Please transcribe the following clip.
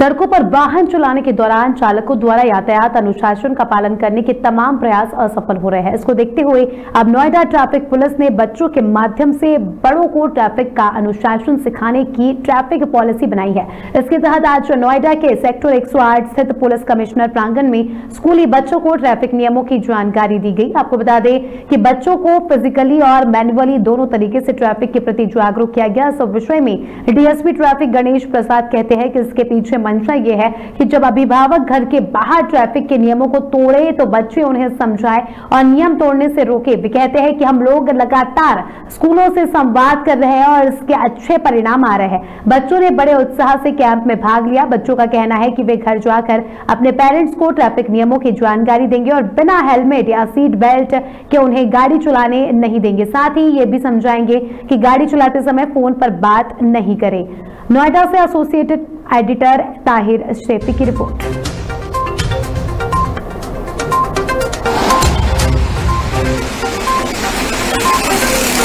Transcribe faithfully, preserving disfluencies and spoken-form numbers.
सड़कों पर वाहन चलाने के दौरान चालकों द्वारा यातायात अनुशासन का पालन करने के तमाम प्रयास असफल हो रहे हैं। इसको देखते हुए अब नोएडा ट्रैफिक पुलिस ने बच्चों के माध्यम से बड़ों को ट्रैफिक का अनुशासन सिखाने की ट्रैफिक पॉलिसी बनाई है। इसके तहत आज नोएडा के सेक्टर एक सौ आठ स्थित पुलिस कमिश्नर प्रांगण में स्कूली बच्चों को ट्रैफिक नियमों की जानकारी दी गई। आपको बता दें कि बच्चों को फिजिकली और मैन्युअली दोनों तरीके से ट्रैफिक के प्रति जागरूक किया गया। इस विषय में डीएसपी ट्रैफिक गणेश प्रसाद कहते हैं कि इसके पीछे मंशा ये है कि जब अभिभावक घर के बाहर ट्रैफिक के नियमों को तोड़े तो बच्चे उन्हें समझाएं और नियम तोड़ने से रोके। वे कहते हैं कि हम लोग लगातार स्कूलों से संवाद कर रहे हैं और इसके अच्छे परिणाम आ रहे हैं। बच्चों ने बड़े उत्साह से कैंप में भाग लिया। बच्चों का कहना है कि वे घर जाकर अपने पेरेंट्स को ट्रैफिक नियमों की जानकारी देंगे और बिना हेलमेट या सीट बेल्ट के उन्हें गाड़ी चलाने नहीं देंगे। साथ ही ये भी समझाएंगे कि गाड़ी चलाते समय फोन पर बात नहीं करें। नोएडा से एसोसिएटेड एडिटर ताहिर शेफी की रिपोर्ट।